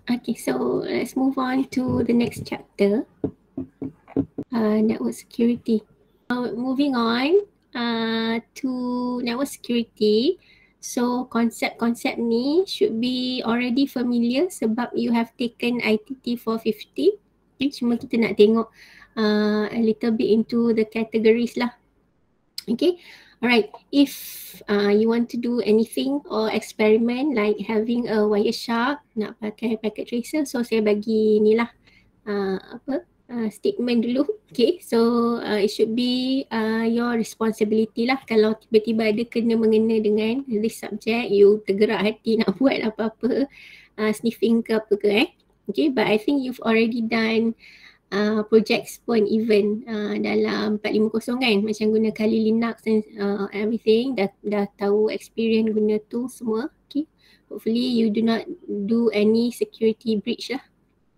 Okay, so let's move on to the next chapter, network security. Moving on to network security. So konsep-konsep ni should be already familiar sebab you have taken ITT 450. Okay, cuma kita nak tengok a little bit into the categories lah. Okay, alright. If you want to do anything or experiment like having a Wireshark, nak pakai packet tracer, so saya bagi ni lah statement dulu. Okay, so it should be your responsibility lah. Kalau tiba-tiba ada kena-mengena dengan this subject, you tergerak hati nak buat apa-apa, sniffing ke apa ke Okay, but I think you've already done projects pun even dalam 450 kan, macam guna Kali Linux and everything, dah tahu experience guna tu semua. Okay, hopefully you do not do any security breach lah.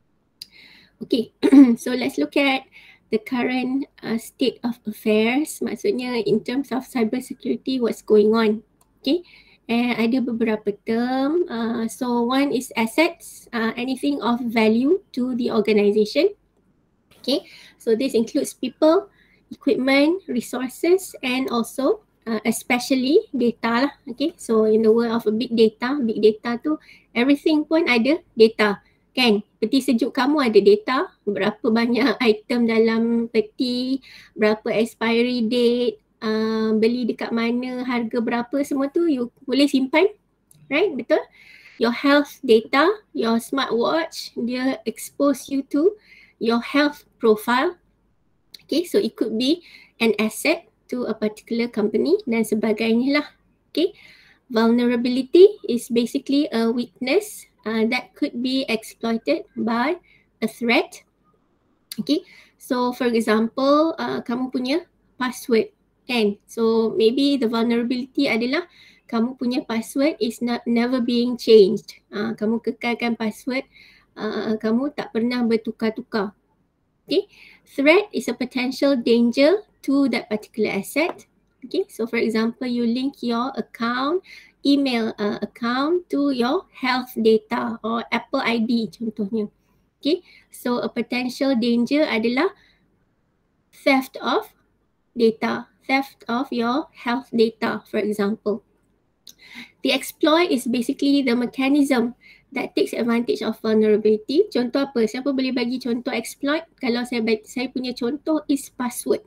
Okay, so let's look at the current state of affairs, maksudnya in terms of cyber security, what's going on. Okay, and ada beberapa term. So one is assets, anything of value to the organization. Okay, so this includes people, equipment, resources, and also especially data lah. Okay, so in the world of a big data tu everything pun ada data kan. Peti sejuk kamu ada data, berapa banyak item dalam peti, berapa expiry date, beli dekat mana, harga berapa, semua tu you boleh simpan, right? Betul? Your health data, your smartwatch, dia expose you to your health profile. Okay, so it could be an asset to a particular company dan sebagainya lah. Okay, vulnerability is basically a weakness that could be exploited by a threat. Okay, so for example, kamu punya password kan, so maybe the vulnerability adalah kamu punya password is never being changed. Kamu kekalkan password, kamu tak pernah bertukar-tukar. Okay, threat is a potential danger to that particular asset. Okay, so for example, you link your account, email account to your health data or Apple ID contohnya. Okay, so a potential danger adalah theft of data, theft of your health data, for example. The exploit is basically the mechanism that takes advantage of vulnerability. Contoh apa? Siapa boleh bagi contoh exploit? Kalau saya punya contoh is password.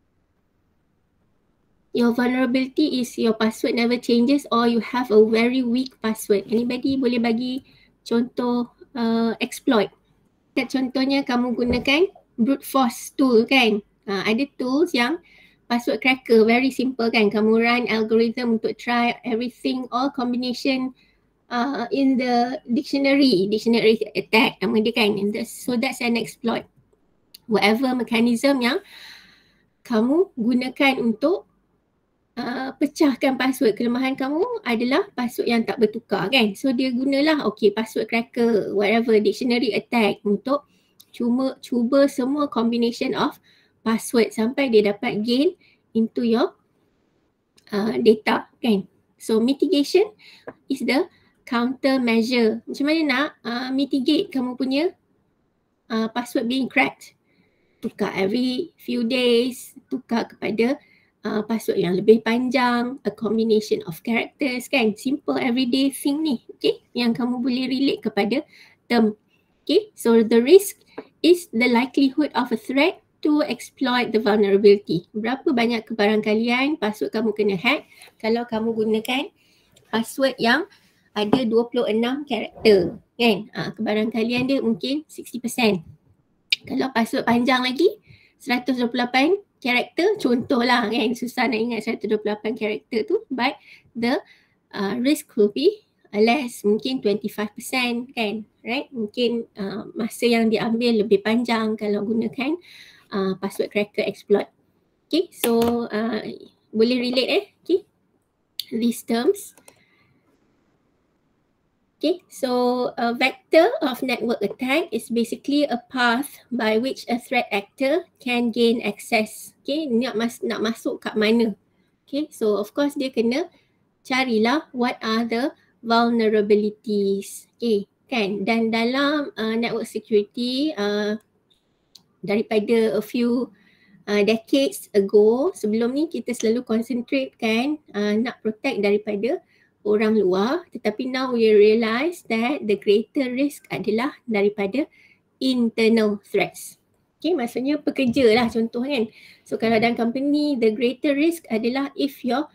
Your vulnerability is your password never changes or you have a very weak password. Anybody boleh bagi contoh exploit? Contohnya kamu gunakan brute force tool kan? Ada tools yang password cracker, very simple kan? Kamu run algorithm untuk try everything, all combination in the dictionary attack nama dia kan. So that's an exploit. Whatever mechanism yang kamu gunakan untuk pecahkan password, kelemahan kamu adalah password yang tak bertukar kan. So dia gunalah password cracker, whatever dictionary attack untuk cuba semua combination of password sampai dia dapat gain into your data kan. So mitigation is the counter measure. Macam mana nak mitigate kamu punya password being cracked? Tukar every few days, tukar kepada password yang lebih panjang, a combination of characters kan, simple everyday thing ni, okay, yang kamu boleh relate kepada term. Okay, so the risk is the likelihood of a threat to exploit the vulnerability. Berapa banyak kebarangkalian password kamu kena hack kalau kamu gunakan password yang ada 26 karakter kan, kebarangkalian dia mungkin 60%. Kalau password panjang lagi 128 karakter, contohlah kan, susah nak ingat 128 karakter tu, but the risk will be less, mungkin 25% kan, right? Mungkin masa yang diambil lebih panjang kalau gunakan password cracker exploit. Okay, so boleh relate okay, these terms. Okay, so a vector of network attack is basically a path by which a threat actor can gain access. Okay, nak masuk kat mana? Okay, so of course dia kena carilah what are the vulnerabilities. Okay, kan. Dan dalam network security daripada a few decades ago, sebelum ni kita selalu concentrate kan nak protect daripada orang luar, tetapi now we realise that the greater risk adalah daripada internal threats. Okay, maksudnya pekerja lah contoh kan. So kalau dalam company, the greater risk adalah if your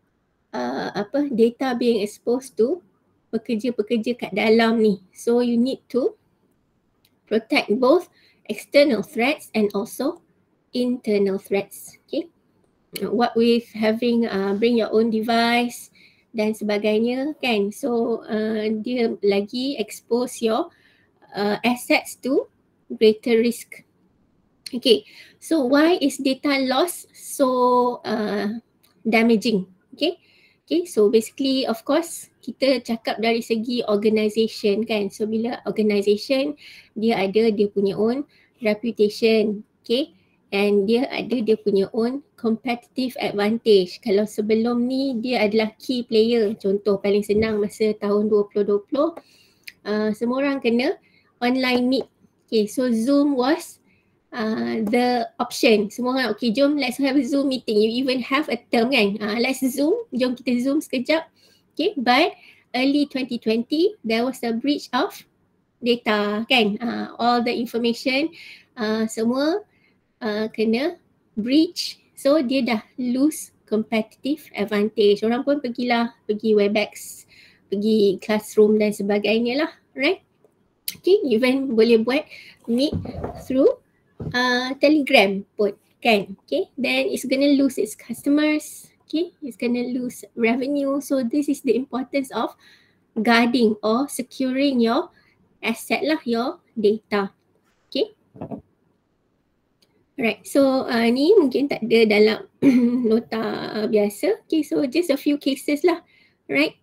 data being exposed to pekerja-pekerja kat dalam ni. So you need to protect both external threats and also internal threats. Okay, what with having bring your own device dan sebagainya kan. So dia lagi expose your assets to greater risk. Okay, so why is data loss so damaging? Okay, so basically of course kita cakap dari segi organisation kan. So bila organisation dia ada dia punya own reputation, okay, and dia ada dia punya own competitive advantage. Kalau sebelum ni dia adalah key player, contoh paling senang masa tahun 2020 semua orang kena online meet. Okay, so Zoom was the option. Semua orang, okay jom let's have a Zoom meeting. You even have a term kan, let's Zoom, jom kita Zoom sekejap. Okay, but early 2020 there was a breach of data kan, all the information semua kena breach. So dia dah lose competitive advantage. Orang pun pergi Webex, pergi classroom dan sebagainya lah, right? Okay, even boleh buat meet through Telegram pun kan. Okay, then it's gonna lose its customers. Okay, it's gonna lose revenue. So this is the importance of guarding or securing your asset lah, your data. Okay, right, so ni mungkin tak ada dalam nota biasa. Okay, so just a few cases lah, right?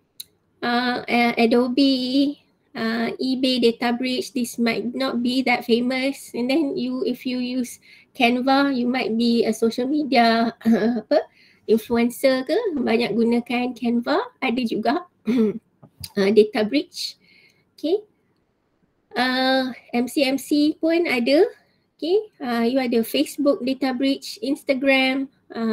Adobe, eBay data breach, this might not be that famous. And then if you use Canva, you might be a social media influencer ke, banyak gunakan Canva, ada juga data breach. Okay, MC pun ada. Okay, you ada Facebook data breach, Instagram,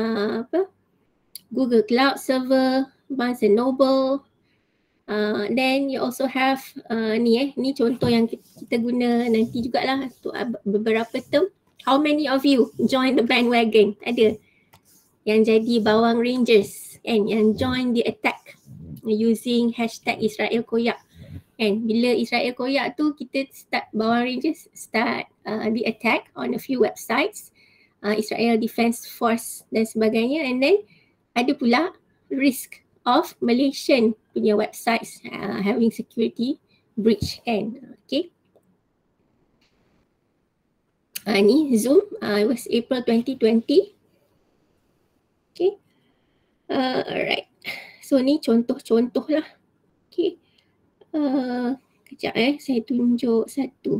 Google Cloud Server, Barnes & Noble. Then you also have ni contoh yang kita guna nanti jugalah untuk beberapa term. How many of you join the bandwagon? Ada yang jadi bawang Rangers kan, yang join the attack using hashtag Israel Koyak kan. Bila Israel Koyak tu kita start, bawang Rangers start the attack on a few websites, Israel Defense Force dan sebagainya. And then ada pula risk of Malaysian punya websites having security breach kan. Okay, ni Zoom, it was April 2020. Okay, alright, so ni contoh-contoh lah. Okay, kejap saya tunjuk satu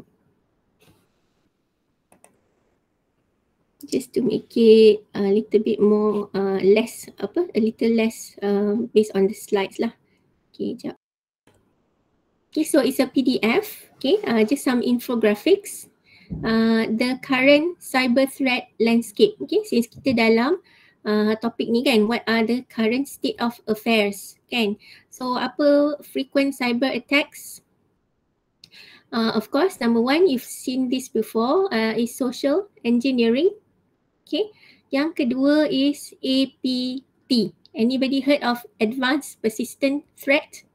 just to make it a little bit more a little less based on the slides lah. Okay, jap. Okay, so it's a PDF. Okay, just some infographics. The current cyber threat landscape. Okay, since kita dalam topik ni kan, what are the current state of affairs kan. So apa frequent cyber attacks? Of course, number one, you've seen this before, is social engineering. Okay, yang kedua is APT. Anybody heard of advanced persistent threat?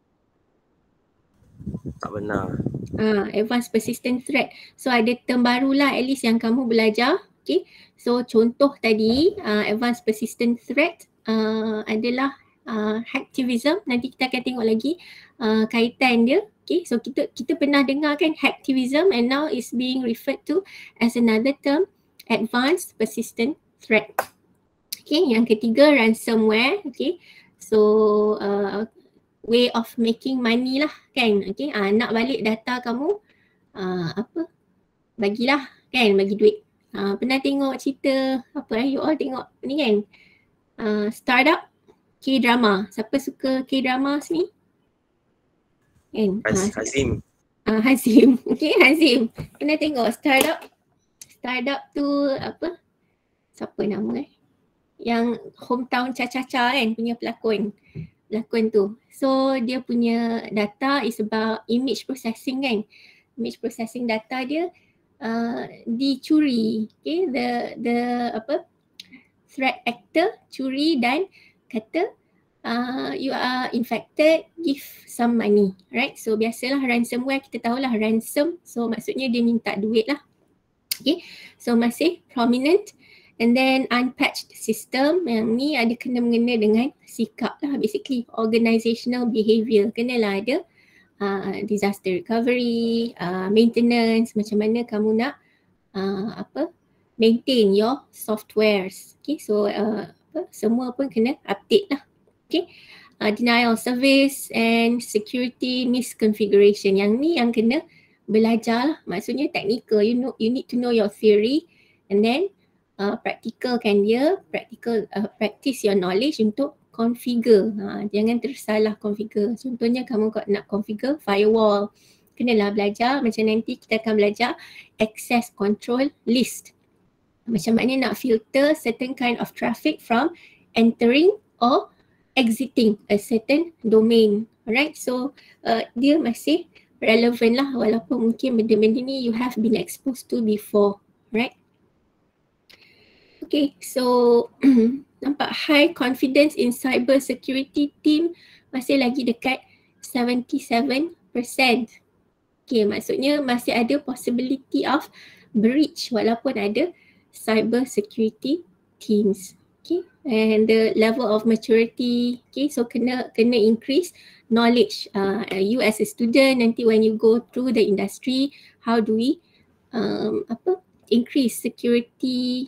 Tak benar. Advanced persistent threat. So ada term baru lah at least yang kamu belajar. Okay, so contoh tadi advanced persistent threat adalah hacktivism. Nanti kita akan tengok lagi kaitan dia. Okay, so kita pernah dengar kan hacktivism, and now is being referred to as another term, advanced persistent threat. Okay, yang ketiga ransomware. Okay, so way of making money lah kan. Okay, nak balik data kamu, bagilah kan, bagi duit. Pernah tengok cerita you all tengok ni kan, startup K-drama. Siapa suka K-drama sini? kan. Hazim. Hazim. Okay, Hazim. Kena tengok startup tu apa? Siapa nama yang hometown Cha-Cha-Cha kan punya pelakon tu. So dia punya data is about image processing kan. Image processing data dia dicuri. Okay, the apa, threat actor curi dan kata you are infected, give some money, right? So biasalah ransomware, kita tahulah ransom, so maksudnya dia minta duit lah. Okay, so masih prominent. And then unpatched system, yang ni ada kena mengena dengan sikap lah, basically organizational behaviour. Kenalah ada disaster recovery, maintenance, macam mana kamu nak maintain your softwares. Okay, so semua pun kena update lah. Okay, denial of service and security misconfiguration. Yang ni yang kena belajar lah, maksudnya technical. You need to know your theory and then practicalkan dia, practice your knowledge untuk configure. Jangan tersalah configure. Contohnya kamu nak configure firewall, kenalah belajar. Macam nanti kita akan belajar access control list. Macam mana nak filter certain kind of traffic from entering or exiting a certain domain. Alright, so dia masih relevant lah, walaupun mungkin benda-benda ni you have been exposed to before. Right? Okay, so nampak high confidence in cyber security team masih lagi dekat 77%. Okay, maksudnya masih ada possibility of breach walaupun ada cyber security teams. Okay, and the level of maturity, okay, so kena increase knowledge. You as a student, nanti when you go through the industry, how do we increase security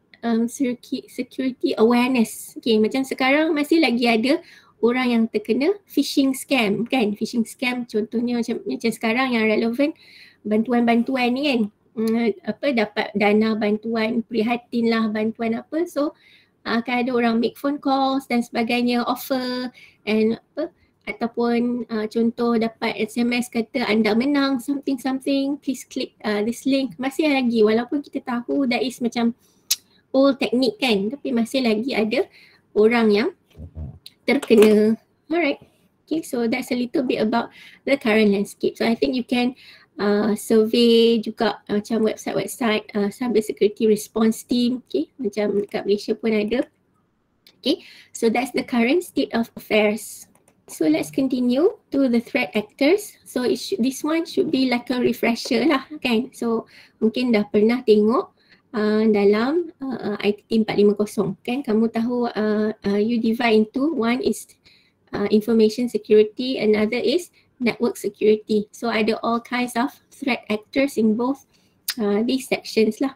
awareness. Okay, macam sekarang masih lagi ada orang yang terkena phishing scam kan. Phishing scam contohnya macam sekarang yang relevan, bantuan-bantuan ni kan, dapat dana bantuan, prihatin lah bantuan apa, so akan ada orang make phone calls dan sebagainya, offer and ataupun contoh dapat SMS kata anda menang something, please click this link. Masih lagi, walaupun kita tahu that is macam old technique kan, tapi masih lagi ada orang yang terkena. Alright, okay, so that's a little bit about the current landscape. So I think you can survey juga macam website cyber security response team, okay, macam dekat Malaysia pun ada. Okay, so that's the current state of affairs. So let's continue to the threat actors. So this one should be like a refresher lah kan. So mungkin dah pernah tengok dalam ITT 450 kan, kamu tahu you divide into, one is information security, another is network security. So ada all kinds of threat actors in both these sections lah.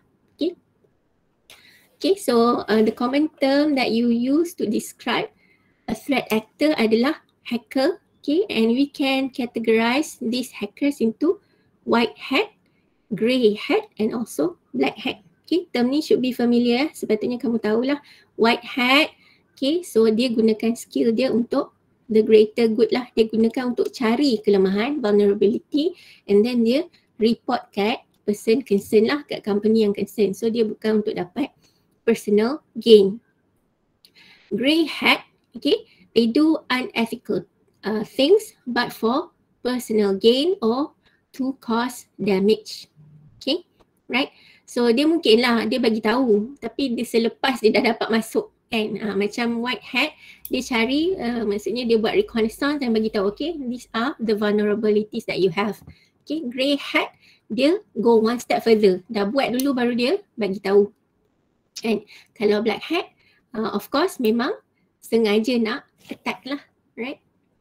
Okay, so the common term that you use to describe a threat actor adalah hacker. Okay, and we can categorize these hackers into white hat, grey hat and also black hat. Okay, term ni should be familiar, sepatutnya kamu tahulah. White hat, okay, so dia gunakan skill dia untuk the greater good lah. Dia gunakan untuk cari kelemahan, vulnerability, and then dia report kat person concern lah, kat company yang concern. So dia bukan untuk dapat personal gain. Grey hat, okay, they do unethical things but for personal gain or to cause damage. Okay, right? So dia mungkin lah dia bagi tahu, tapi dia selepas dia dah dapat masuk kan. Macam white hat, dia cari, maksudnya dia buat reconnaissance dan bagi tahu, okay, these are the vulnerabilities that you have. Okay, grey hat, dia go one step further, dah buat dulu baru dia bagi tahu. And kalau black hat, of course memang sengaja nak attack lah, right?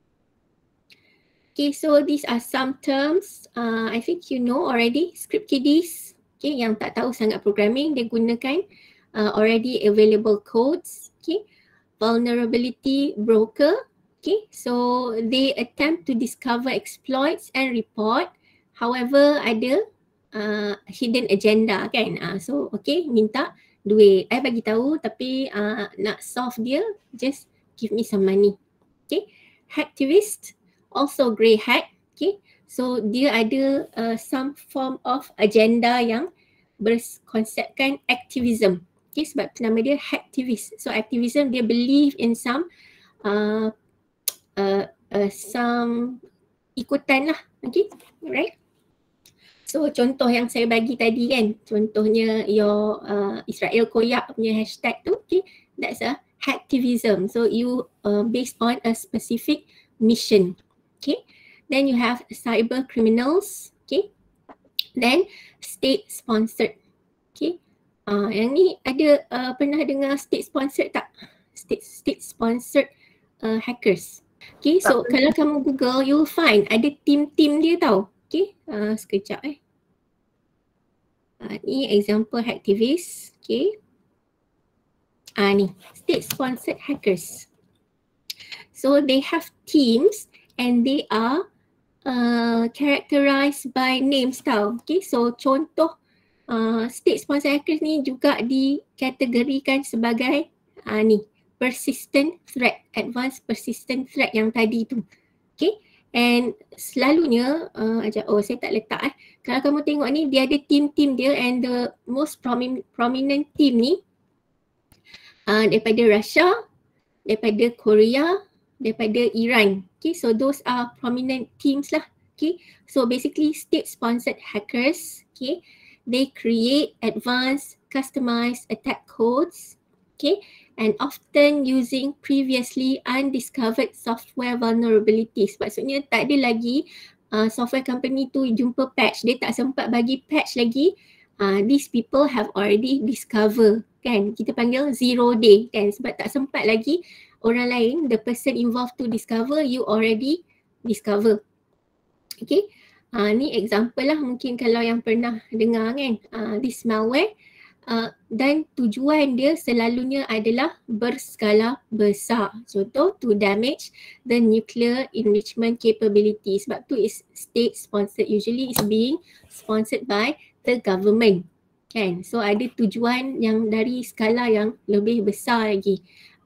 Okay, so these are some terms I think you know already. Script kiddies, okay, yang tak tahu sangat programming, dia gunakan already available codes. Okay, vulnerability broker, okay, so they attempt to discover exploits and report. However, ada hidden agenda kan. So okay, minta duit, I bagi tahu tapi nak solve dia, just give me some money. Okay, hacktivist, also grey hat. Okay, So dia ada some form of agenda yang berkonsepkan activism. Okay, sebab nama dia hacktivist. So activism, dia believe in some ikutan lah. Okay, alright. So contoh yang saya bagi tadi kan, contohnya your Israel Koyak punya hashtag tu, okay, that's a hacktivism. So you based on a specific mission. Okay, then you have cyber criminals. Okay, then state sponsored. Okay, yang ni ada pernah dengar state sponsored tak? State sponsored hackers. Okay, so kalau kamu Google, you'll find ada team dia tau. Okay, sekejap ni example hacktivist. Okay, ni state sponsored hackers. So they have teams and they are characterized by names tau. Okay, so contoh state sponsored hackers ni juga dikategorikan sebagai ni persistent threat, advanced persistent threat yang tadi tu. Okay, and selalunya saya tak letak kalau kamu tengok ni dia ada team dia, and the most prominent team ni daripada Russia, daripada Korea, daripada Iran. Okay, so those are prominent teams lah. Okay, so basically state sponsored hackers, okay, they create advanced customized attack codes, okay, and often using previously undiscovered software vulnerabilities. Maksudnya tak ada lagi software company tu jumpa patch, dia tak sempat bagi patch lagi. These people have already discover, kan, kita panggil 0 day kan, sebab tak sempat lagi orang lain, the person involved to discover, you already discover. Okay, ni example lah mungkin kalau yang pernah dengar kan, this malware. Dan tujuan dia selalunya adalah berskala besar. Contoh, to damage the nuclear enrichment capability. Sebab tu is state sponsored. Usually is being sponsored by the government. Kan? So ada tujuan yang dari skala yang lebih besar lagi.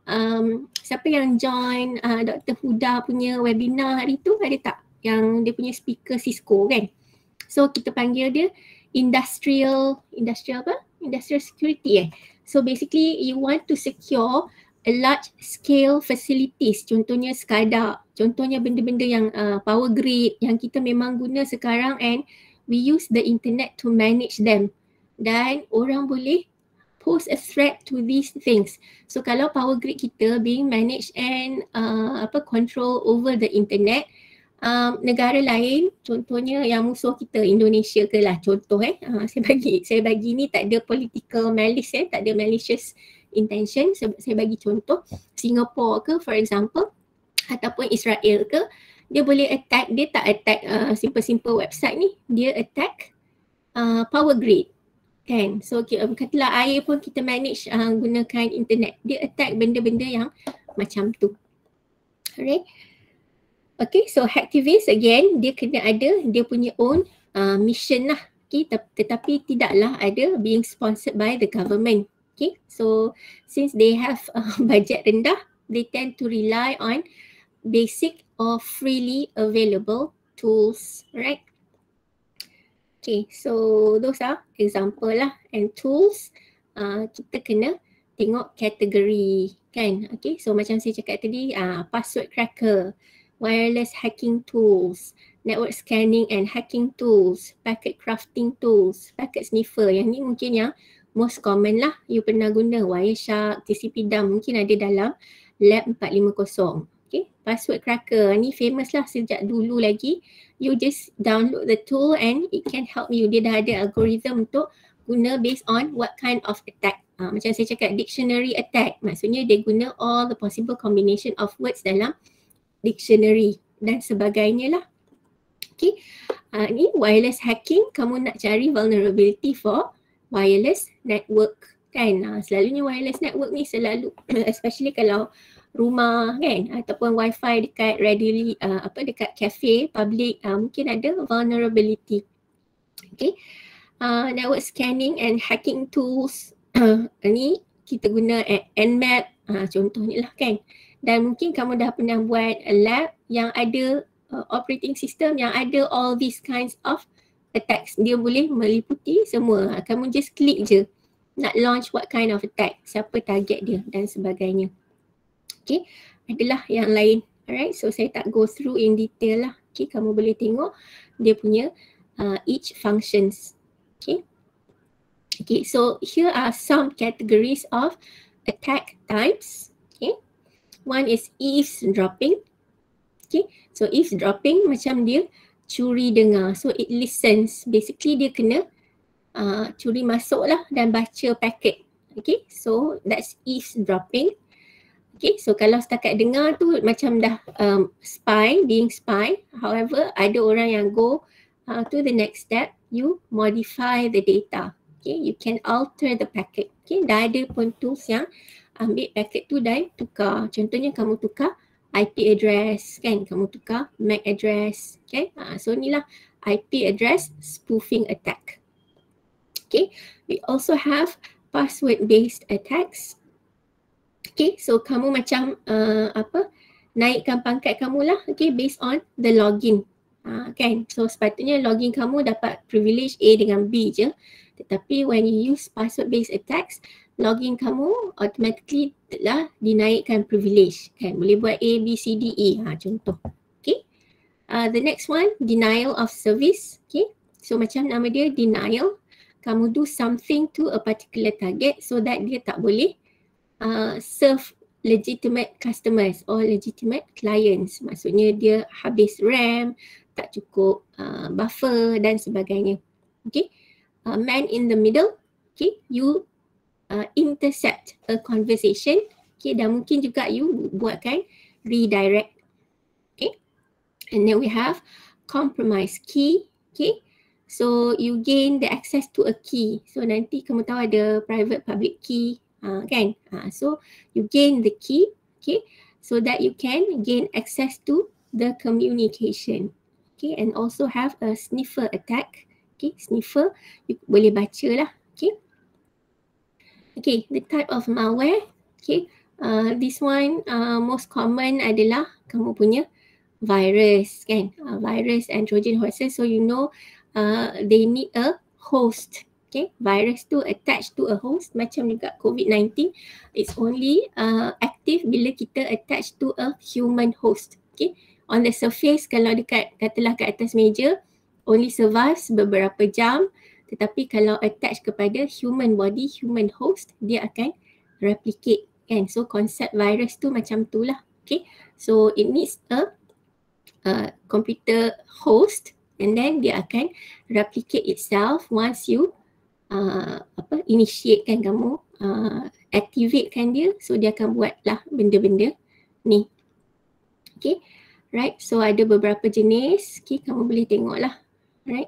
Siapa yang join Dr. Huda punya webinar hari tu, ada tak? Yang dia punya speaker Cisco kan? So kita panggil dia industrial apa? Industrial security So basically you want to secure a large scale facilities, contohnya SCADA, contohnya benda-benda yang power grid yang kita memang guna sekarang, and we use the internet to manage them, dan orang boleh pose a threat to these things. So kalau power grid kita being managed and control over the internet, negara lain, contohnya yang musuh kita Indonesia ke lah, contoh saya bagi ni tak ada political malice tak ada malicious intention, saya bagi contoh Singapore ke for example, ataupun Israel ke, dia boleh attack, dia tak attack simple website ni, dia attack power grid kan. So katalah air pun kita manage gunakan internet, dia attack benda-benda yang macam tu. Alright. Okay, so hacktivist again, dia kena ada dia punya own mission lah. Okay, tetapi tidaklah ada being sponsored by the government. Okay, so since they have budget rendah, they tend to rely on basic or freely available tools, right? Okay, so those are example lah, and tools kita kena tengok kategori kan. Okay, so macam saya cakap tadi, password cracker, wireless hacking tools, network scanning and hacking tools, packet crafting tools, packet sniffer. Yang ni mungkin yang most common lah. You pernah guna Wireshark, TCP/DUM, mungkin ada dalam lab 450. Okay, password cracker ni famous lah sejak dulu lagi. You just download the tool and it can help you. Dia dah ada algorithm untuk guna based on what kind of attack. Macam saya cakap, dictionary attack. Maksudnya dia guna all the possible combination of words dalam dictionary dan sebagainya lah. Okay, ni wireless hacking, kamu nak cari vulnerability for wireless network kan. Selalunya wireless network ni selalu especially kalau rumah kan, ataupun wifi dekat readily dekat cafe public, mungkin ada vulnerability. Okay, network scanning and hacking tools ni kita guna Nmap contohnya lah kan. Dan mungkin kamu dah pernah buat lab yang ada operating system yang ada all these kinds of attacks. Dia boleh meliputi semua. Kamu just klik je nak launch what kind of attack, siapa target dia dan sebagainya. Okay, adalah yang lain. Alright, so saya tak go through in detail lah. Okay, kamu boleh tengok dia punya each functions. Okay. Okay, so here are some categories of attack types. Okay, one is eavesdropping. Okay, so eavesdropping macam dia curi dengar. So it listens. Basically dia kena curi masuk lah dan baca paket. Okay, so that's eavesdropping. Okay, so kalau setakat dengar tu macam dah being spy. However, ada orang yang go to the next step, you modify the data. Okay, you can alter the packet. Okay, dah ada pun tools yang ambil packet tu dan tukar. Contohnya kamu tukar IP address kan, kamu tukar MAC address. Okay, so inilah IP address spoofing attack. Okay, we also have password based attacks. Okay, so kamu macam naikkan pangkat kamu lah, okay, based on the login. Kan, so sepatutnya login kamu dapat privilege A dengan B je. Tetapi when you use password based attacks, login kamu automatically telah dinaikkan privilege. Kan, boleh buat A, B, C, D, E. Contoh. Okay. The next one, denial of service. Okay. So macam nama dia denial. Kamu do something to a particular target so that dia tak boleh serve legitimate customers or legitimate clients. Maksudnya dia habis RAM, tak cukup buffer dan sebagainya. Okay. Man in the middle. Okay. You intercept a conversation. Okay. Dan mungkin juga you buatkan redirect. Okay. And then we have compromise key. Okay. So you gain the access to a key. So nanti kamu tahu ada private public key. Kan? So you gain the key, okay, so that you can gain access to the communication. Okay, and also have a sniffer attack. Okay, sniffer you boleh baca lah. Okay. Okay, the type of malware. Okay, this one most common adalah kamu punya virus, kan? Virus and Trojan horses. So you know they need a host. Okay, virus tu attach to a host macam juga COVID-19. It's only active bila kita attach to a human host. Okay, on the surface kalau dekat katalah kat atas meja only survives beberapa jam, tetapi kalau attach kepada human body, human host, dia akan replicate kan. So konsep virus tu macam tu lah. Okay, so it needs a computer host and then dia akan replicate itself once you initiate kan kamu, activate kan dia, so dia akan buat lah benda-benda ni. Okay, right, so ada beberapa jenis, okay, kamu boleh tengok lah, right.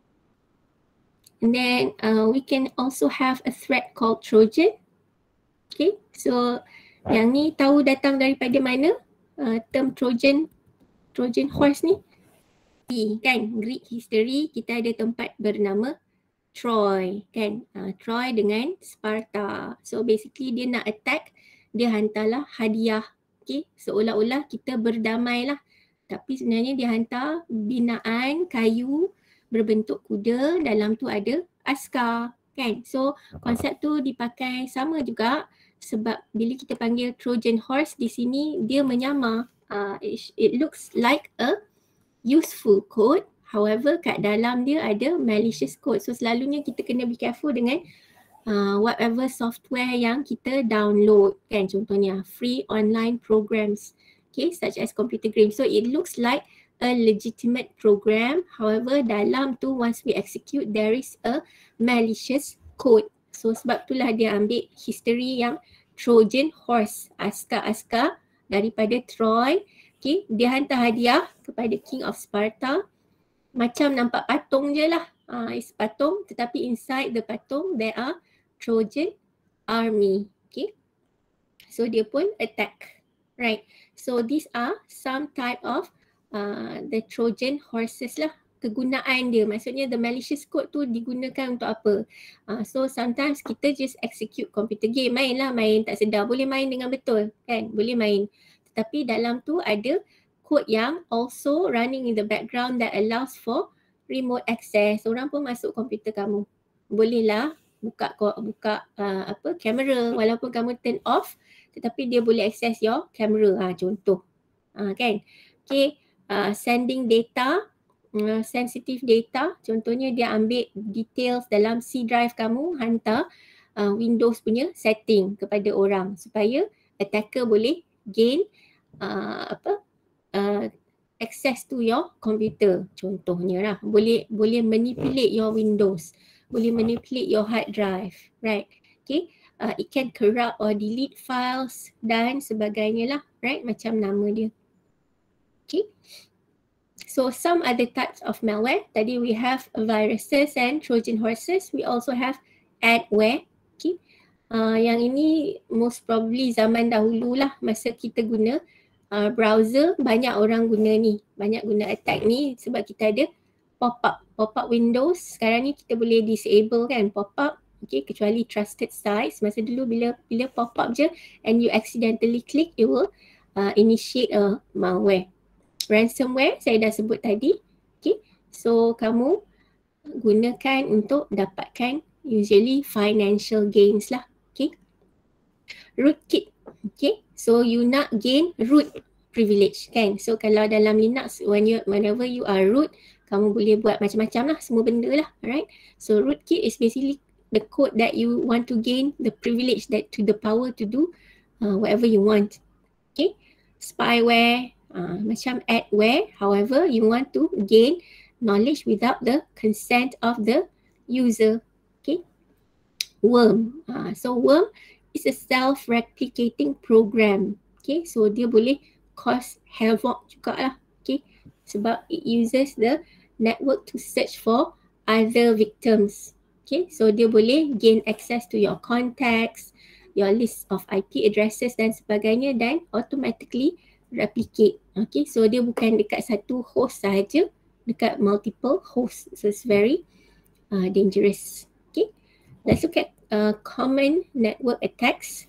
And then we can also have a threat called Trojan. Okay, so yang ni tahu datang daripada mana term Trojan horse ni? Kan, Greek history kita ada tempat bernama Troy kan, Troy dengan Sparta. So basically dia nak attack, dia hantarlah hadiah. Okay, seolah-olah kita berdamai lah. Tapi sebenarnya dia hantar binaan kayu berbentuk kuda, dalam tu ada askar kan. So konsep tu dipakai sama juga sebab bila kita panggil Trojan horse di sini dia menyamar. It looks like a useful code. However, kat dalam dia ada malicious code. So selalunya kita kena be careful dengan whatever software yang kita download kan. Contohnya free online programs, okay, such as computer games. So it looks like a legitimate program. However, dalam tu once we execute there is a malicious code. So sebab itulah dia ambil history yang Trojan horse, askar-askar daripada Troy. Okay, dia hantar hadiah kepada King of Sparta. Macam nampak patung je lah. It's patung, tetapi inside the patung there are Trojan army. Okay, so dia pun attack, right. So these are some type of the Trojan horses lah. Kegunaan dia, maksudnya the malicious code tu digunakan untuk apa. So sometimes kita just execute computer game, main tak sedar, boleh main dengan betul kan, boleh main. Tetapi dalam tu ada code yang also running in the background that allows for remote access. Orang pun masuk komputer kamu, bolehlah buka kamera walaupun kamu turn off, tetapi dia boleh access your camera, contoh. Kan? Okay, sending data, sensitive data, contohnya dia ambil details dalam C drive kamu, hantar Windows punya setting kepada orang supaya attacker boleh gain access to your computer, contohnya lah. Boleh manipulate your Windows, boleh manipulate your hard drive, right? Okay, it can corrupt or delete files dan sebagainya lah, right? Macam nama dia. Okay, so some other types of malware. Tadi we have viruses and Trojan horses. We also have adware. Okay, yang ini most probably zaman dahulu lah, masa kita guna browser, banyak orang guna ni, banyak guna attack ni sebab kita ada pop-up Windows. Sekarang ni kita boleh disable kan pop-up, okay, kecuali trusted sites. Masa dulu bila pop-up je and you accidentally click, it will initiate a malware. Ransomware saya dah sebut tadi, okay, so kamu gunakan untuk dapatkan usually financial gains lah, okay. Rootkit, okay, so you nak gain root privilege kan. So kalau dalam Linux, whenever you are root, kamu boleh buat macam-macam lah, semua benda lah, alright. So rootkit is basically the code that you want to gain the privilege, that to the power to do whatever you want, okay. Spyware, macam adware, however you want to gain knowledge without the consent of the user, okay. Worm, so worm is a self-replicating program, okay, so dia boleh cause havoc juga lah, okay, sebab it uses the network to search for other victims, okay, so dia boleh gain access to your contacts, your list of IP addresses dan sebagainya, dan automatically replicate, okay, so dia bukan dekat satu host sahaja, dekat multiple hosts, so it's very dangerous, okay. Let's look at common network attacks,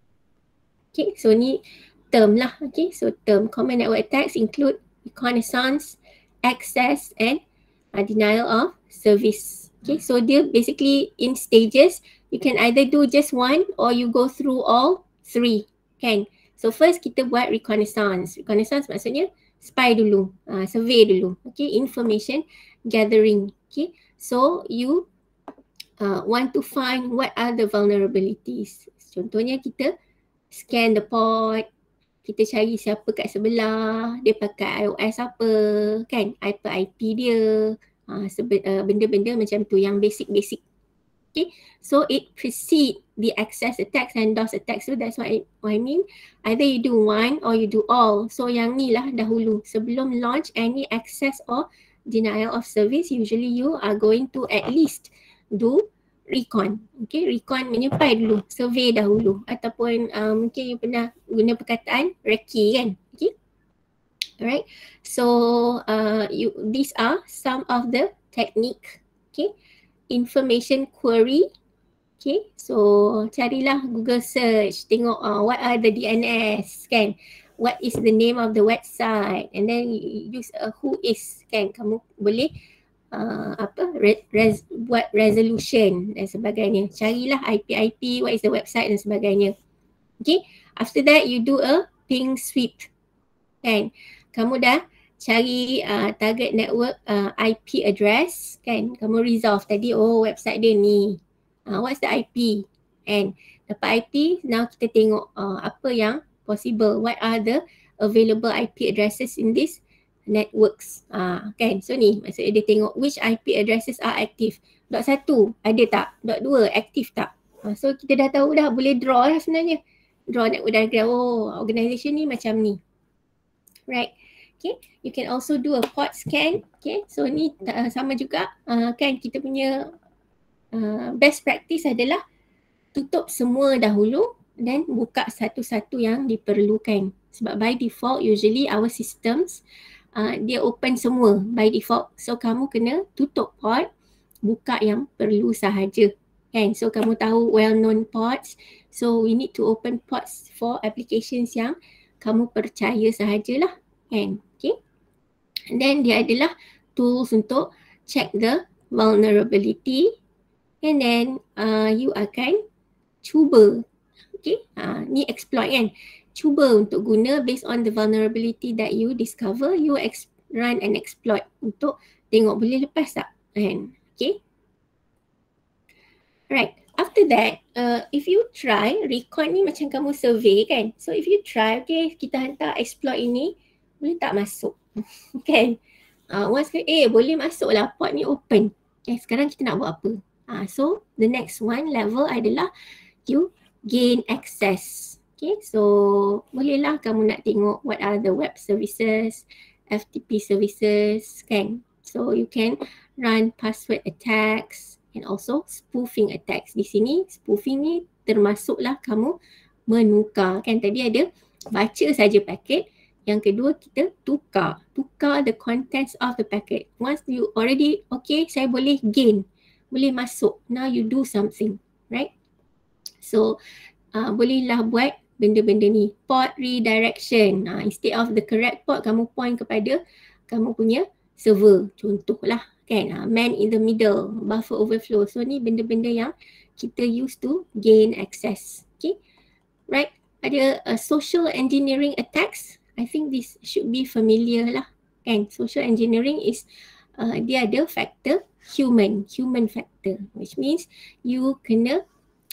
okay, so ni term lah, okay, so term common network attacks include reconnaissance, access and denial of service, okay, so dia basically in stages. You can either do just one or you go through all three, kan. So first kita buat reconnaissance. Reconnaissance maksudnya spy dulu, survey dulu, okay, information gathering, okay. So you want to find what are the vulnerabilities. Contohnya kita scan the port, kita cari siapa kat sebelah, dia pakai iOS apa, kan, apa IP dia, benda-benda macam tu yang basic-basic. Okay, so it precede the access attacks and DOS attacks. So that's what I mean. Either you do one or you do all. So yang ni lah dahulu. Sebelum launch any access or denial of service, usually you are going to at least do recon. Okay, recon menyepay dulu, survey dahulu. Ataupun mungkin you pernah guna perkataan recce kan. Okay, alright. So these are some of the technique. Okay, information query, okay, so carilah Google search, tengok what are the DNS, kan, what is the name of the website, and then you use who is, kan, kamu boleh buat resolution dan sebagainya, carilah IP, what is the website dan sebagainya, okay. After that you do a ping sweep, kan, kamu dah cari target network IP address, kan, kamu resolve tadi, oh website dia ni, what's the IP, and dapat IP, now kita tengok apa yang possible, what are the available IP addresses in this networks, kan, so ni maksudnya dia tengok which IP addresses are active. Dot 1 ada tak, dot 2 aktif tak, so kita dah tahu dah, boleh draw lah sebenarnya, draw network diagram, oh organisation ni macam ni, right. Okay, you can also do a port scan. Okay, so ni sama juga, kan, kita punya best practice adalah tutup semua dahulu dan buka satu-satu yang diperlukan. Sebab by default usually our systems dia open semua by default. So kamu kena tutup port, buka yang perlu sahaja, kan. So kamu tahu well known ports. So we need to open ports for applications yang kamu percaya sahajalah, kan. And then dia adalah tools untuk check the vulnerability, and then you akan cuba, okay, ni exploit kan, cuba untuk guna based on the vulnerability that you discover, you run an exploit untuk tengok boleh lepas tak kan. Okay, right. After that, if you try, record ni macam kamu survey kan. So if you try, okay, kita hantar exploit ini, boleh tak masuk? Kan? Once boleh masuk lah, port ni open. Okay, sekarang kita nak buat apa? So the next one level adalah you gain access. Okay, so bolehlah kamu nak tengok what are the web services, FTP services kan. So you can run password attacks and also spoofing attacks. Di sini spoofing ni termasuklah kamu menukar kan. Tadi ada baca saja paket. Yang kedua kita tukar the contents of the packet. Once you already okay, saya boleh gain, boleh masuk. Now you do something, right? So bolehlah buat benda-benda ni. Port redirection. Instead of the correct port, kamu point kepada kamu punya server. Contohlah kan. Man in the middle, buffer overflow. So ni benda-benda yang kita use to gain access. Okay, right? Ada social engineering attacks. I think this should be familiar lah kan. Social engineering is dia ada factor human factor, which means you kena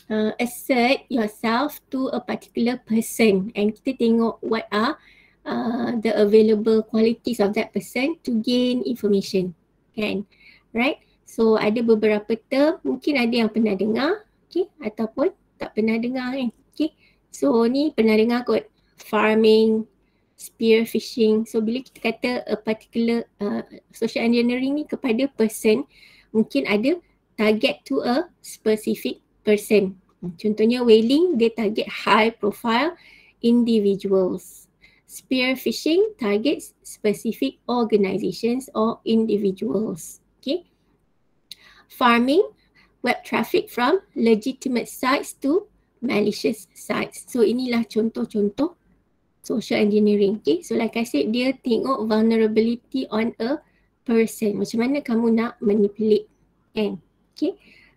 assert yourself to a particular person, and kita tengok what are the available qualities of that person to gain information kan, right? So ada beberapa term, mungkin ada yang pernah dengar, okay, ataupun tak pernah dengar kan. Okay, so ni pernah dengar kot, farming, spear phishing. So bila kita kata a particular social engineering ni kepada person, mungkin ada target to a specific person. Contohnya whaling, dia target high profile individuals. Spear phishing targets specific organizations or individuals. Okay. Farming, web traffic from legitimate sites to malicious sites. So inilah contoh-contoh social engineering. Okay, so like I said, dia tengok vulnerability on a person. Macam mana kamu nak manipulate kan. Okay,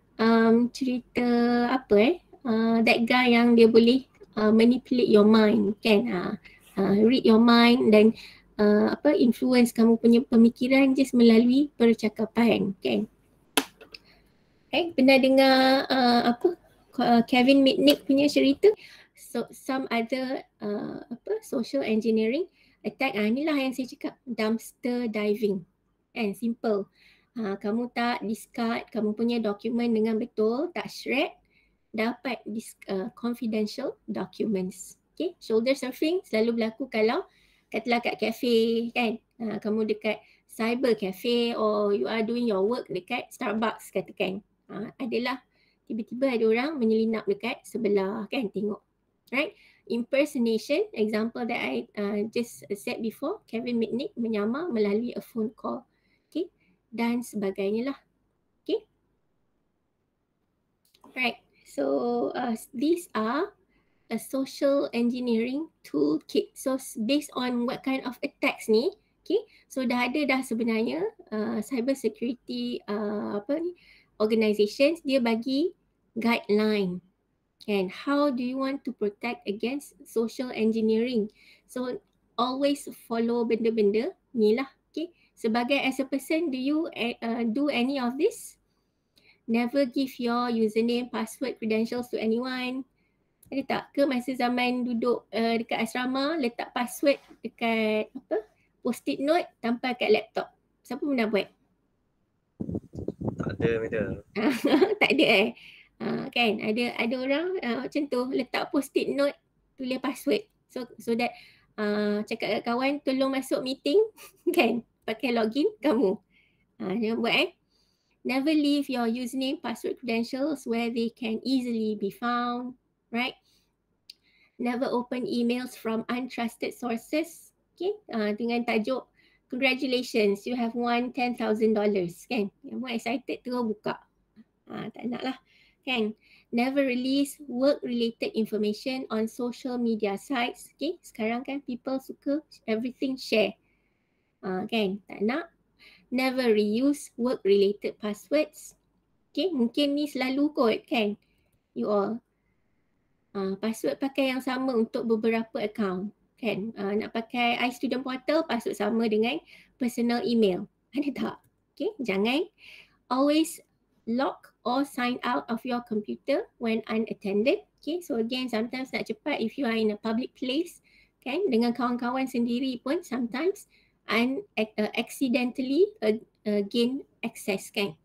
cerita apa that guy yang dia boleh manipulate your mind kan, read your mind dan influence kamu punya pemikiran just melalui percakapan kan. Okay, pernah dengar Kevin Mitnick punya cerita? So some other social engineering attack, inilah yang saya cakap, dumpster diving kan, simple. Kamu tak discard kamu punya dokumen dengan betul, tak shred, dapat confidential documents. Okay, shoulder surfing selalu berlaku kalau katalah kat cafe kan, kamu dekat cyber cafe or you are doing your work dekat Starbucks katakan, adalah tiba-tiba ada orang menyelinap dekat sebelah kan, tengok, right? Impersonation, example that I just said before, Kevin Mitnick menyamar melalui a phone call, okay, dan sebagainya lah. Okay, right. So these are a social engineering toolkit. So based on what kind of attacks ni, okay, so dah ada sebenarnya cyber security organizations, dia bagi guideline and how do you want to protect against social engineering. So always follow benda-benda ni lah. Okay, sebagai as a person, do you do any of this? Never give your username, password, credentials to anyone. Ada tak ke masa zaman duduk dekat asrama, letak password dekat post-it note tanpa kat laptop? Siapa pernah buat? Tak ada Meda. Tak ada kan, ada orang macam tu, letak post-it note, tulis password, so that cakap kat kawan tolong masuk meeting kan, pakai login kamu. Jangan buat Never leave your username, password, credentials where they can easily be found, right? Never open emails from untrusted sources. Okay, dengan tajuk congratulations, you have won $10,000 kan. Yang more excited terus buka. Tak nak lah kan. Never release work related information on social media sites. Okay, sekarang kan people suka everything share. Kan, tak nak. Never reuse work related passwords. Okay, mungkin ni selalu kot kan, you all. Password pakai yang sama untuk beberapa account kan. Nak pakai iStudent Portal, password sama dengan personal email. Ada tak? Okay, jangan. Always lock or sign out of your computer when unattended. Okay, so again, sometimes nak cepat if you are in a public place kan, dengan kawan-kawan sendiri pun sometimes accidentally gain access kan.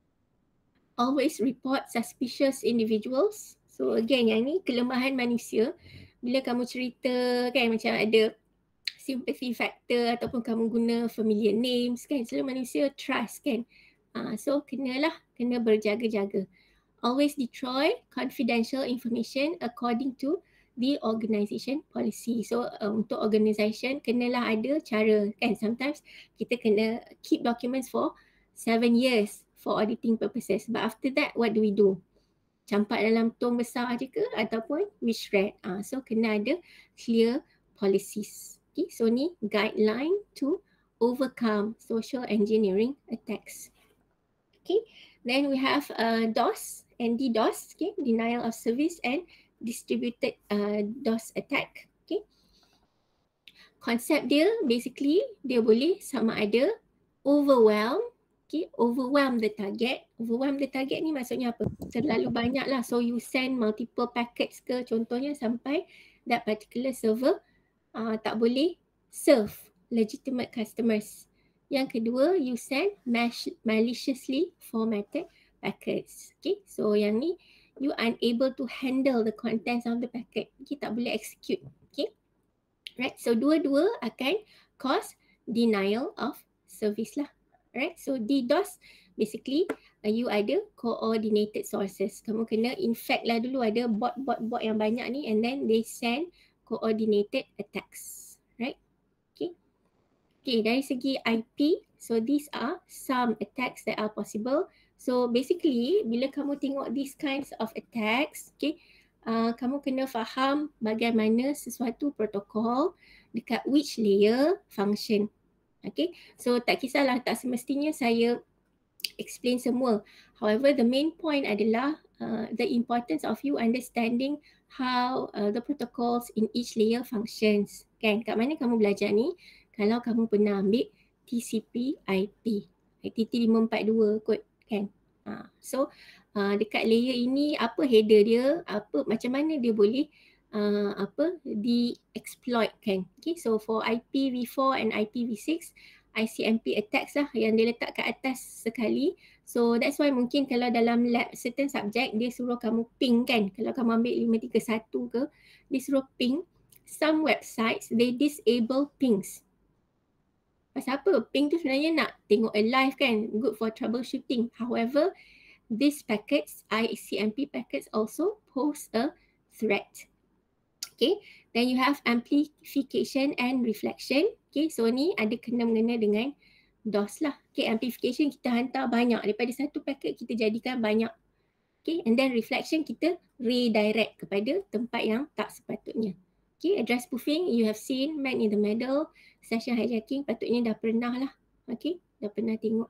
Always report suspicious individuals. So again, yang ni kelemahan manusia. Bila kamu cerita kan, macam ada sympathy factor ataupun kamu guna familiar names kan, selalu manusia trust kan. So kena berjaga-jaga. Always destroy confidential information according to the organisation policy. So untuk organisation kenalah ada cara kan. Sometimes kita kena keep documents for 7 years for auditing purposes. But after that, what do we do? Campak dalam tong besar je ke ataupun we shred? So kena ada clear policies. Okay, so ni guideline to overcome social engineering attacks. Okay, then we have DOS and DDoS, okay, denial of service and distributed DOS attack. Okay, konsep dia basically dia boleh sama ada overwhelm. Okay, overwhelm the target. Overwhelm the target ni maksudnya apa? Terlalu banyak lah. So you send multiple packets ke contohnya sampai that particular server tak boleh serve legitimate customers. Yang kedua, you send maliciously formatted packets. Okay, so yang ni you unable to handle the contents of the packet. Okay, tak boleh execute. Okay, right. So dua-dua akan cause denial of service lah. Right, so DDoS basically you ada coordinated sources. Kamu kena infect lah dulu, ada bot yang banyak ni, and then they send coordinated attacks. Right, okay. Okay, dari segi IP, so these are some attacks that are possible. So basically bila kamu tengok these kinds of attacks, okay, kamu kena faham bagaimana sesuatu protokol dekat which layer function. Okay, so tak kisahlah, tak semestinya saya explain semua. However, the main point adalah the importance of you understanding how the protocols in each layer functions. Kan, kat mana kamu belajar ni? Kalau kamu pernah ambil TCP IP, ITT 542 kot kan. So dekat layer ini apa header dia, apa macam mana dia boleh di-exploit kan. Okay, so for IPv4 and IPv6, ICMP attacks lah yang dia letak kat atas sekali. So that's why mungkin kalau dalam lab certain subject dia suruh kamu ping kan. Kalau kamu ambil 531 ke, dia suruh ping. Some websites they disable pings. Pasal apa? Ping tu sebenarnya nak tengok alive kan, good for troubleshooting. However, these packets, ICMP packets also pose a threat. Okay, then you have amplification and reflection. Okay, so ni ada kena-mengena dengan DOS lah. Okay, amplification kita hantar banyak, daripada satu paket kita jadikan banyak. Okay, and then reflection kita redirect kepada tempat yang tak sepatutnya. Okay, address spoofing you have seen, man in the middle, session hijacking patutnya dah pernah lah. Okay, dah pernah tengok.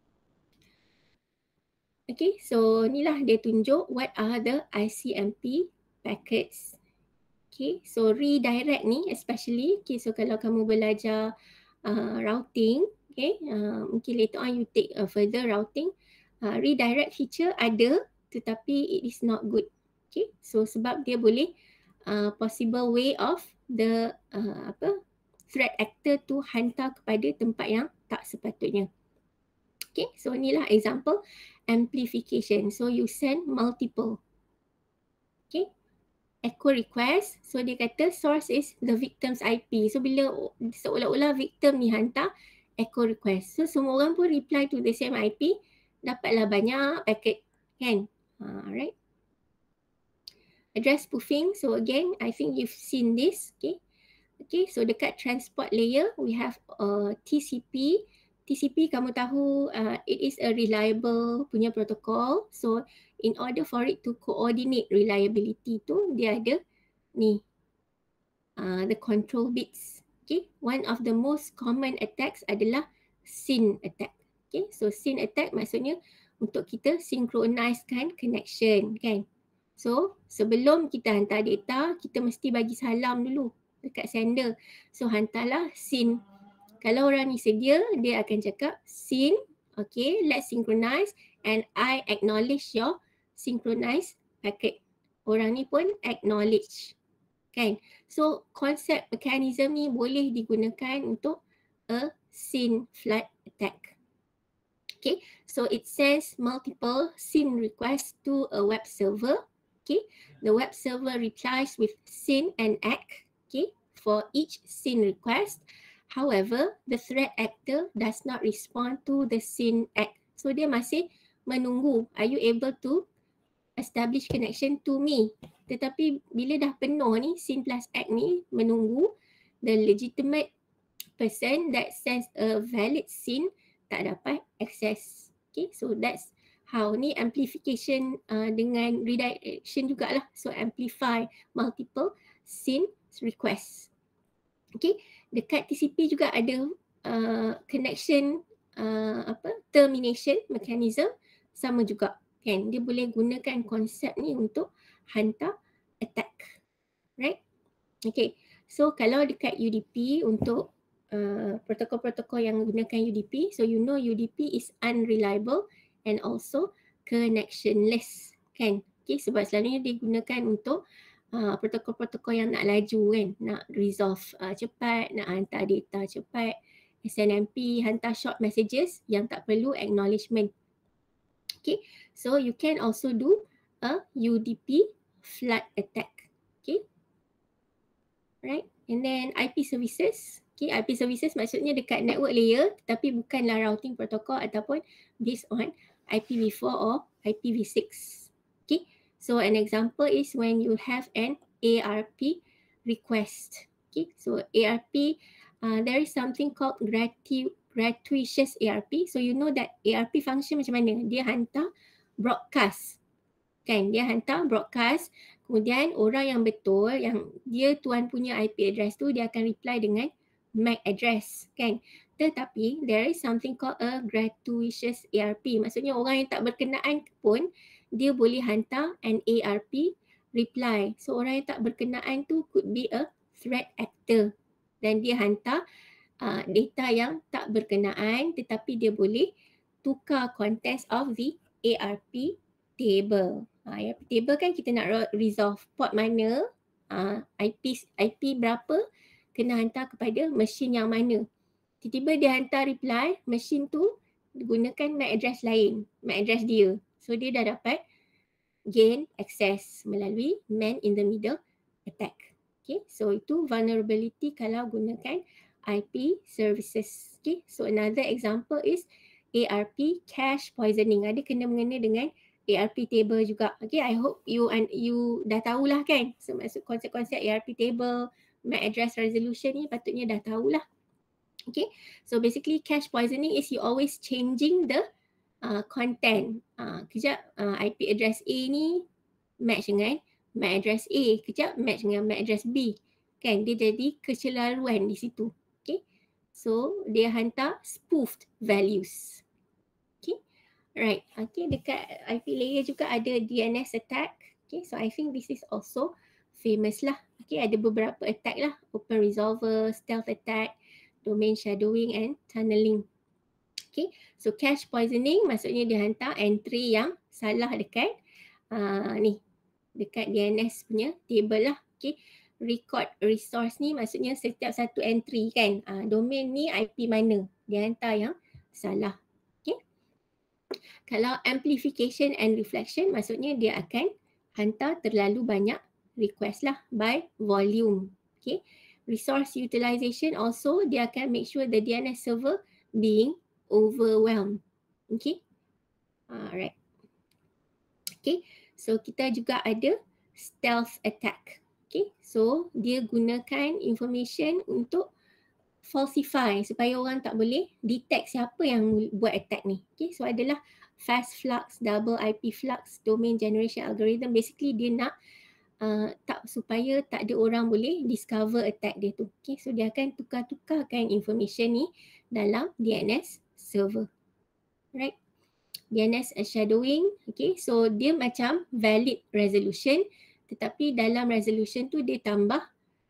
Okay, so ni lah dia tunjuk what are the ICMP packets. Okay, so redirect ni especially, okay, so kalau kamu belajar routing, okay, mungkin later on you take further routing, redirect feature ada tetapi it is not good. Okay, so sebab dia boleh possible way of the threat actor to hantar kepada tempat yang tak sepatutnya. Okay, so inilah example amplification. So you send multiple. Okay, echo request, so dia kata source is the victim's IP. So bila seolah-olah victim ni hantar echo request, so semua orang pun reply to the same IP, dapatlah banyak packet kan. Alright. Address spoofing, so again I think you've seen this. Okay, okay, so dekat transport layer we have TCP. TCP kamu tahu it is a reliable punya protokol. So in order for it to coordinate reliability tu, dia ada ni the control bits. Okay, one of the most common attacks adalah SYN attack. Okay, so SYN attack maksudnya untuk kita synchronizekan connection kan. So sebelum kita hantar data, kita mesti bagi salam dulu dekat sender. So hantarlah SYN. Kalau orang ni sedia, dia akan cakap SYN, okay, let's synchronize and I acknowledge your synchronized packet. Orang ni pun acknowledge. Kan? So konsep mechanism ni boleh digunakan untuk a SYN flood attack. Okay, so it sends multiple SYN requests to a web server. Okay, the web server replies with SYN and ACK. Okay, for each SYN request. However, the threat actor does not respond to the SYN ACK. So dia masih menunggu. Are you able to establish connection to me? Tetapi bila dah penuh ni, SYN plus ACK ni menunggu, the legitimate person that sends a valid SYN tak dapat access. Okay, so that's how ni amplification dengan redirection jugalah. So amplify multiple SYN requests. Okay, dekat TCP juga ada connection termination mechanism sama juga. Kan, dia boleh gunakan konsep ni untuk hantar attack, right? Okay, so kalau dekat UDP untuk protokol-protokol yang gunakan UDP, so you know UDP is unreliable and also connectionless, kan? Okay, sebab selalunya digunakan untuk protokol-protokol yang nak laju kan, nak resolve cepat, nak hantar data cepat, SNMP, hantar short messages yang tak perlu acknowledgement. Okay, so you can also do a UDP flood attack. Okay, right, and then IP services. Okay, IP services maksudnya dekat network layer tetapi bukanlah routing protocol ataupun based on IPv4 or IPv6. Okay, so an example is when you have an ARP request. Okay, so ARP, there is something called gratuitous ARP. So you know that ARP function macam mana? Dia hantar broadcast. Kan, dia hantar broadcast, kemudian orang yang betul, yang dia tuan punya IP address tu, dia akan reply dengan MAC address, kan. Tetapi there is something called a gratuitous ARP. Maksudnya orang yang tak berkenaan pun dia boleh hantar an ARP reply. So orang yang tak berkenaan tu could be a threat actor dan dia hantar data yang tak berkenaan tetapi dia boleh tukar contents of the ARP table. ARP table kan kita nak resolve port mana, IP berapa kena hantar kepada mesin yang mana. Tiba-tiba dia hantar reply, mesin tu gunakan MAC address lain, MAC address dia. So dia dah dapat gain access melalui man in the middle attack. Okay, so itu vulnerability kalau gunakan IP services. Okay, so another example is ARP cache poisoning. Ada kena-mengena dengan ARP table juga. Okay, I hope you dah tahulah kan. So maksud konsep-konsep ARP table, MAC address resolution ni patutnya dah tahulah. Okay, so basically cache poisoning is you always changing the content. Kejap IP address A ni match dengan MAC address A, kejap match dengan MAC address B. Kan, dia jadi kecelaruan di situ. Okay, so dia hantar spoofed values. Okay, right. Okay, dekat IP layer juga ada DNS attack. Okay, so I think this is also famous lah. Okay, ada beberapa attack lah. Open resolver, stealth attack, domain shadowing and tunneling. Okay, so cache poisoning maksudnya dia hantar entry yang salah dekat ni, dekat DNS punya table lah. Okay, record resource ni maksudnya setiap satu entry kan, domain ni IP mana, dia hantar yang salah. Okay, kalau amplification and reflection maksudnya dia akan hantar terlalu banyak request lah by volume. Okay, resource utilization also dia akan make sure the DNS server being overwhelmed. Okay, alright. Okay, so kita juga ada stealth attack. Okay, so dia gunakan information untuk falsify supaya orang tak boleh detect siapa yang buat attack ni. Okay, so adalah fast flux, double IP flux, domain generation algorithm. Basically dia nak supaya tak ada orang boleh discover attack dia tu. Okay, so dia akan tukar-tukarkan information ni dalam DNS server. Right? DNS shadowing, okay, so dia macam valid resolution, tetapi dalam resolution tu dia tambah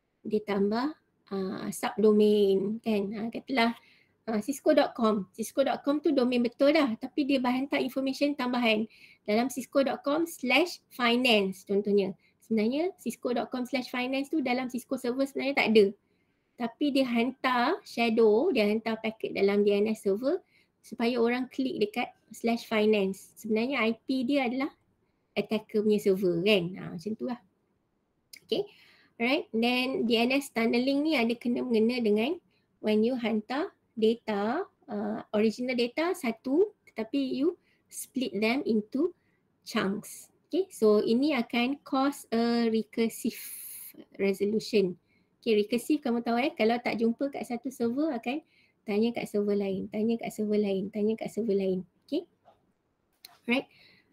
subdomain kan. Katalah cisco.com. Cisco.com tu domain betul dah, tapi dia hantar information tambahan dalam cisco.com/finance contohnya. Sebenarnya cisco.com/finance tu dalam Cisco server sebenarnya tak ada. Tapi dia hantar shadow, dia hantar packet dalam DNS server supaya orang klik dekat /finance. Sebenarnya IP dia adalah attacker punya server kan. Macam tu lah. Okay. Alright. Then DNS tunneling ni ada kena-mengena dengan when you hantar data, original data satu, tetapi you split them into chunks. Okay. So ini akan cause a recursive resolution. Okay, recursive kamu tahu kalau tak jumpa kat satu server akan tanya kat server lain, tanya kat server lain, tanya kat server lain. Okay. Right.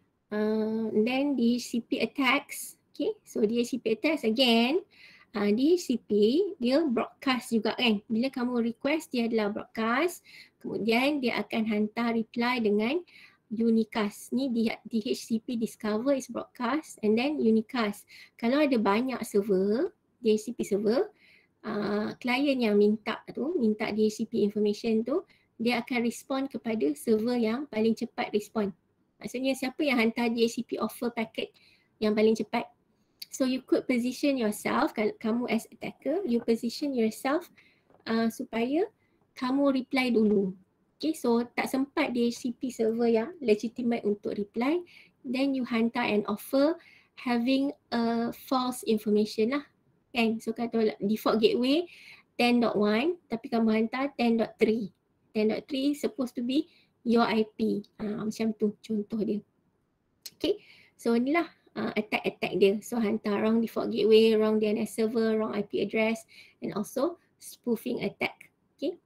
Then DHCP attacks. Okay. So DHCP attacks again. DHCP dia broadcast juga kan. Bila kamu request dia adalah broadcast. Kemudian dia akan hantar reply dengan unicast. Ni DHCP discover is broadcast and then unicast. Kalau ada banyak server, DHCP server, klien yang minta DHCP information tu, dia akan respond kepada server yang paling cepat respond. Maksudnya siapa yang hantar DHCP offer packet yang paling cepat. So you could position yourself, kalau kamu as attacker, you position yourself supaya kamu reply dulu. Okay, so tak sempat DHCP server yang legitimate untuk reply, then you hantar an offer having a false information lah. Kan? So kata default gateway 10.1 tapi kamu hantar 10.3. 10.3 supposed to be your IP. Macam tu contoh dia. Okay. So inilah attack dia. So hantar wrong default gateway, wrong DNS server, wrong IP address and also spoofing attack. Okay.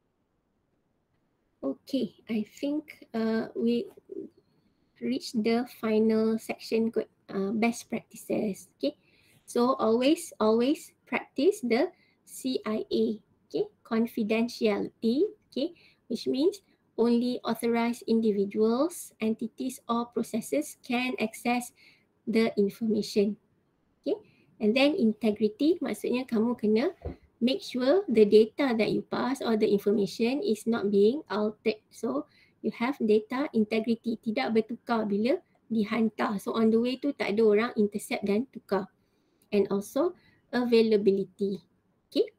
Okay. I think we reached the final section kot. Best practices. Okay. So always practice the CIA, okay, confidentiality, okay, which means only authorized individuals, entities or processes can access the information, okay. And then integrity, maksudnya kamu kena make sure the data that you pass or the information is not being altered. So you have data integrity, tidak bertukar bila dihantar. So on the way tu tak ada orang intercept dan tukar. And also availability. Okay.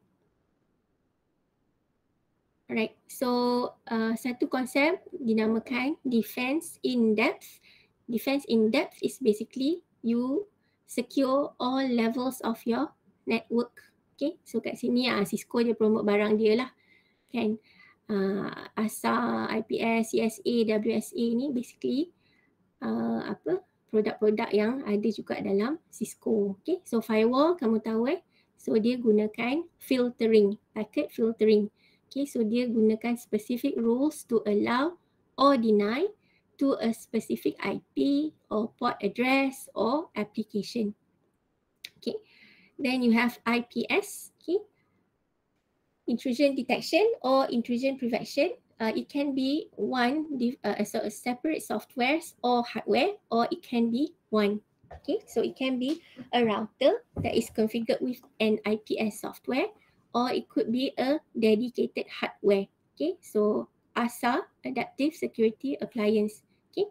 Alright. So satu konsep dinamakan defense in depth. Defense in depth is basically you secure all levels of your network. Okay. So kat sini Cisco dia promote barang dia lah. Kan. ASA, IPS, CSA, WSA ni basically produk-produk yang ada juga dalam Cisco. Okay, so firewall kamu tahu so dia gunakan filtering, packet filtering. Okay, so dia gunakan specific rules to allow or deny to a specific IP or port address or application. Okay, then you have IPS, okay, intrusion detection or intrusion prevention. It can be separate softwares or hardware, or it can be one. Okay, so it can be a router that is configured with an IPS software, or it could be a dedicated hardware. Okay, so ASA, Adaptive Security Appliance. Okay.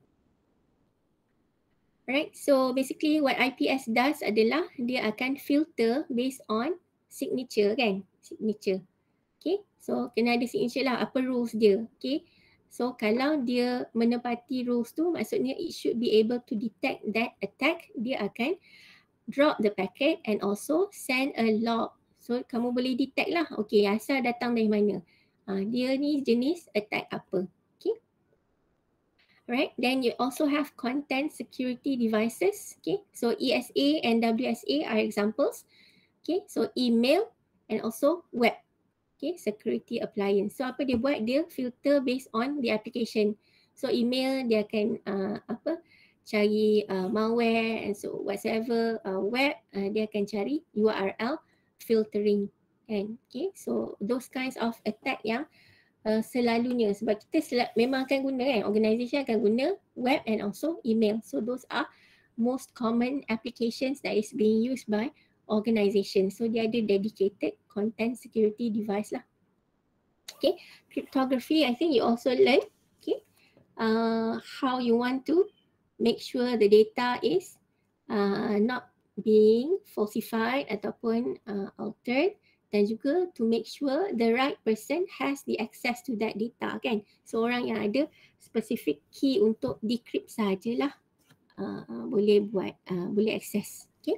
Alright, so basically what IPS does adalah dia akan filter based on signature kan, signature. Okay, so kena ada signature lah, apa rules dia. Okay, so kalau dia menepati rules tu, maksudnya it should be able to detect that attack. Dia akan drop the packet and also send a log. So kamu boleh detect lah, okay, asal datang dari mana. Dia ni jenis attack apa. Okay. Alright, then you also have content security devices. Okay, so ESA and WSA are examples. Okay, so email and also web. Okay, security appliance. So apa dia buat? Dia filter based on the application. So email dia akan cari malware and so whatsoever web, dia akan cari URL filtering kan. Okay, so those kinds of attack yang selalunya, sebab kita memang akan guna kan, organisation akan guna web and also email. So those are most common applications that is being used by organisation. So dia ada dedicated content security device lah. Okay, cryptography, I think you also learn, okay, how you want to make sure the data is not being falsified ataupun altered, dan juga to make sure the right person has the access to that data kan. So orang yang ada specific key untuk decrypt sajalah boleh buat, boleh access. Okay.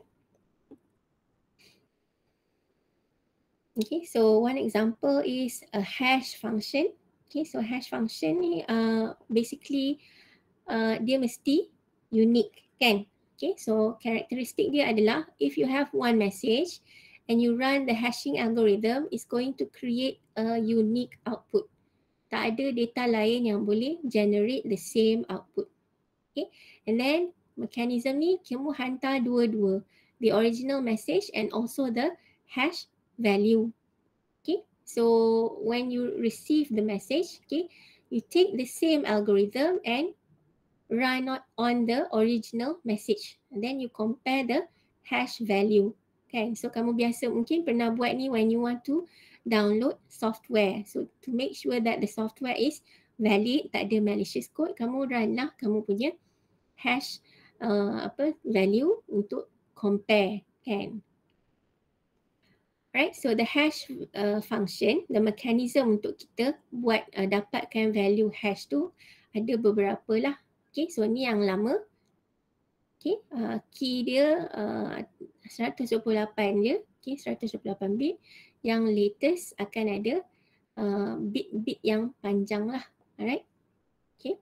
Okay, so one example is a hash function. Okay, so hash function ni basically dia mesti unique kan. Okay, so karakteristik dia adalah if you have one message and you run the hashing algorithm, is going to create a unique output. Tak ada data lain yang boleh generate the same output. Okay, and then mechanism ni kamu hantar dua-dua, the original message and also the hash value. Okay, so when you receive the message, okay, you take the same algorithm and run on the original message, and then you compare the hash value kan. So kamu biasa mungkin pernah buat ni when you want to download software. So to make sure that the software is valid, tak ada malicious code, kamu run lah kamu punya hash value untuk compare kan. Right, so the hash function, the mechanism untuk kita buat dapatkan value hash tu ada beberapa lah. Okay, so ni yang lama. Okay, key dia 128 je. Okay, 128 bit. Yang latest akan ada bit-bit yang panjang lah. Alright. Okay.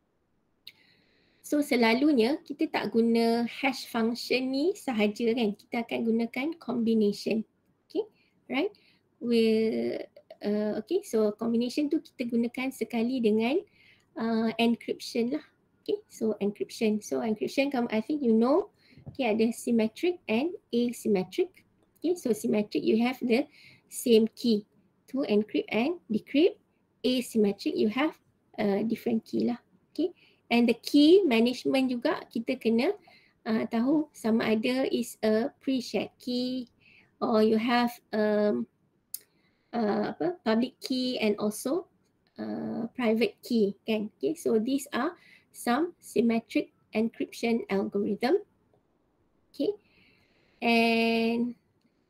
So selalunya kita tak guna hash function ni sahaja kan. Kita akan gunakan combination. Okay, right. Okay, so combination tu kita gunakan sekali dengan encryption lah. Okay, so encryption. So encryption, I think you know, okay, ada symmetric and asymmetric. Okay, so symmetric you have the same key to encrypt and decrypt. Asymmetric you have different key lah. Okay, and the key management juga kita kena tahu sama ada is a pre-shared key or you have public key and also private key kan. Okay, so these are some symmetric encryption algorithm. Okay, and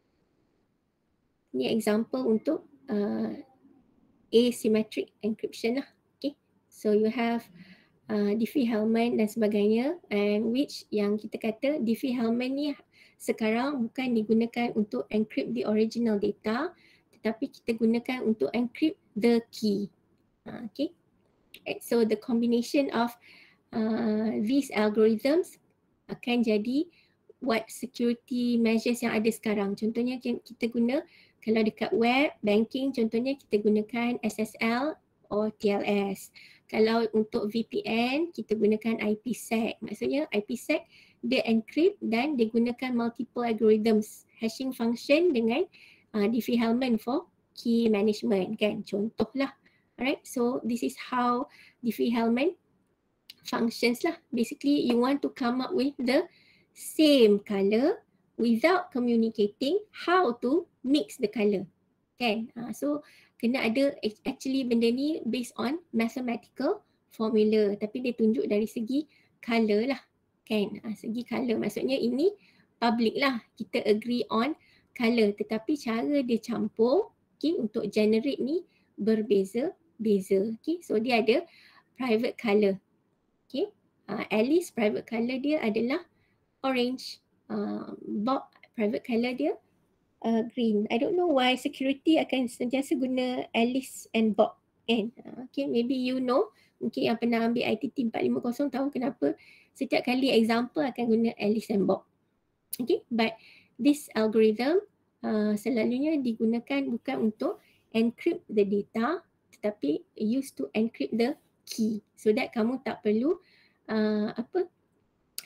ni example untuk asymmetric encryption lah. Okay, so you have Diffie-Hellman dan sebagainya, and which yang kita kata Diffie-Hellman ni sekarang bukan digunakan untuk encrypt the original data, tetapi kita gunakan untuk encrypt the key. Okay, so the combination of these algorithms akan jadi what security measures yang ada sekarang. Contohnya kita guna kalau dekat web banking, contohnya kita gunakan SSL or TLS. Kalau untuk VPN kita gunakan IPsec. Maksudnya IPsec dia encrypt dan dia gunakan multiple algorithms, hashing function dengan Diffie-Hellman for key management kan, contohlah. Alright, so this is how Diffie-Hellman functions lah. Basically you want to come up with the same color without communicating how to mix the color kan. So kena ada actually benda ni based on mathematical formula, tapi dia tunjuk dari segi color lah kan. Segi color maksudnya ini public lah, kita agree on color, tetapi cara dia campur okay, untuk generate ni berbeza-beza. Okay, so dia ada private color. Okay, Alice private color dia adalah orange. Bob private color dia green. I don't know why security akan sentiasa guna Alice and Bob kan. Okay, maybe you know, mungkin yang pernah ambil ITT 450 tahu kenapa setiap kali example akan guna Alice and Bob. Okay, but this algorithm selalunya digunakan bukan untuk encrypt the data, tetapi used to encrypt the key, so that kamu tak perlu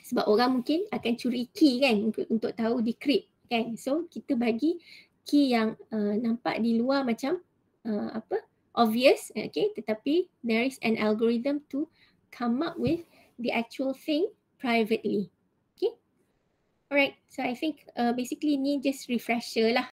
Sebab orang mungkin akan curi key kan untuk tahu decrypt kan. So kita bagi key yang nampak di luar macam obvious, okay, tetapi there is an algorithm to come up with the actual thing privately. Okay. Alright, so I think basically ni just refresher lah